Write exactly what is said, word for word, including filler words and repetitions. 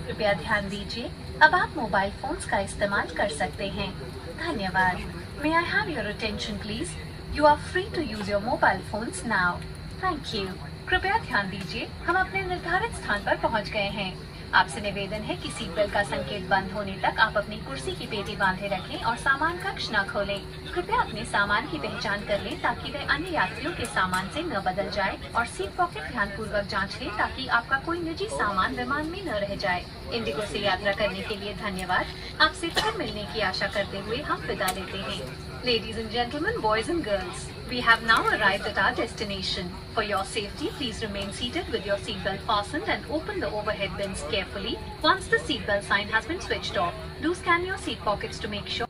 कृपया ध्यान दीजिए, अब आप मोबाइल फोन्स का इस्तेमाल कर सकते हैं। धन्यवाद। May I have your attention please? You are free to use your mobile phones now. Thank you. कृपया ध्यान दीजिए, हम अपने निर्धारित स्थान पर पहुंच गए हैं। आपसे निवेदन है कि सीट बेल्ट का संकेत बंद होने तक आप अपनी कुर्सी की पेटी बांधे रखें और सामान कक्ष न खोलें। कृपया अपने सामान की पहचान कर लें ताकि वह अन्य यात्रियों के सामान से न बदल जाए और सीट पॉकेट ध्यानपूर्वक जांच लें ताकि आपका कोई निजी सामान विमान में न रह जाए। इंडिगो से यात्रा करने के लिए धन्यवाद। आपसे फिर मिलने की आशा करते हुए हम विदा लेते हैं। Ladies and gentlemen, boys and girls, we have now arrived at our destination. For your safety, please remain seated with your seatbelt fastened and open the overhead bins carefully. Once the seatbelt sign has been switched off, do scan your seat pockets to make sure